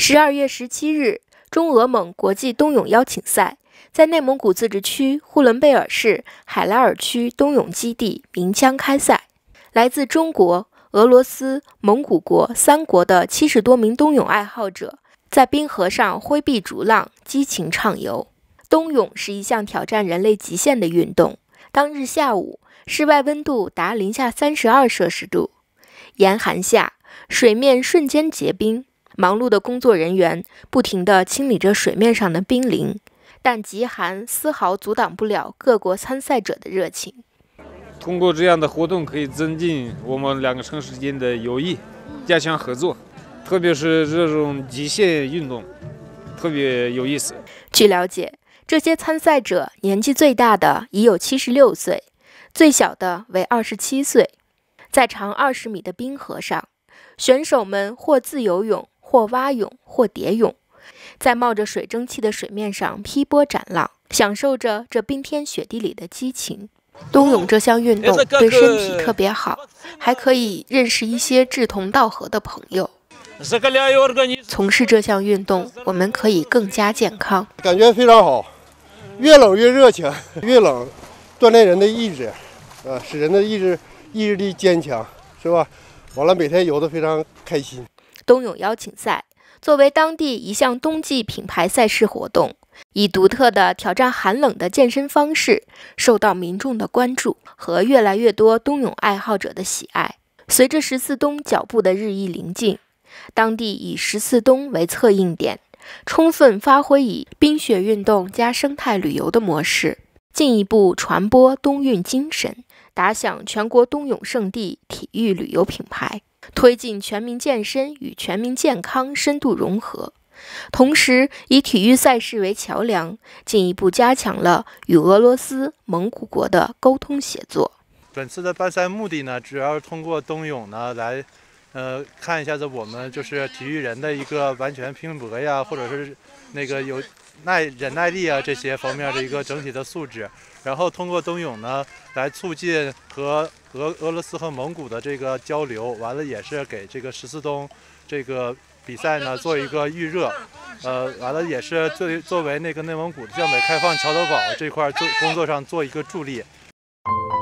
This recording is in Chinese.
12月17日，中俄蒙国际冬泳邀请赛在内蒙古自治区呼伦贝尔市海拉尔区冬泳基地鸣枪开赛。来自中国、俄罗斯、蒙古国3国的70多名冬泳爱好者在冰河上挥臂逐浪，激情畅游。冬泳是一项挑战人类极限的运动。当日下午，室外温度达零下32摄氏度，严寒下，水面瞬间结冰。忙碌的工作人员不停地清理着水面上的冰凌，但极寒丝毫阻挡不了各国参赛者的热情。 通过这样的活动，可以增进我们2个城市间的友谊，加强合作，特别是这种极限运动，特别有意思。 据了解，这些参赛者年纪最大的已有76岁，最小的为27岁。在长20米的冰河上，选手们或自由泳，或蛙泳，或蝶泳，在冒着水蒸气的水面上劈波斩浪，享受着这冰天雪地里的激情。冬泳这项运动对身体特别好，还可以认识一些志同道合的朋友。从事这项运动，我们可以更加健康。 感觉非常好，越冷越热情，越冷锻炼人的意志，使人的意志力坚强，是吧？完了，每天游得非常开心。 冬泳邀请赛作为当地一项冬季品牌赛事活动，以独特的挑战寒冷的健身方式受到民众的关注和越来越多冬泳爱好者的喜爱。随着14冬脚步的日益临近，当地以14冬为策应点，充分发挥以冰雪运动加生态旅游的模式，进一步传播冬运精神，打响全国冬泳圣地体育旅游品牌，推进全民健身与全民健康深度融合，同时以体育赛事为桥梁，进一步加强了与俄罗斯、蒙古国的沟通协作。 本次的办赛目的呢，主要是通过冬泳呢来看一下子我们就是体育人的一个完全拼搏呀，或者是那个有忍耐力啊这些方面的一个整体的素质，然后通过冬泳呢来促进和俄罗斯和蒙古的这个交流，完了也是给这个14冬这个比赛呢做一个预热，完了也是作为那个内蒙古的向北开放桥头堡这块工作上做一个助力。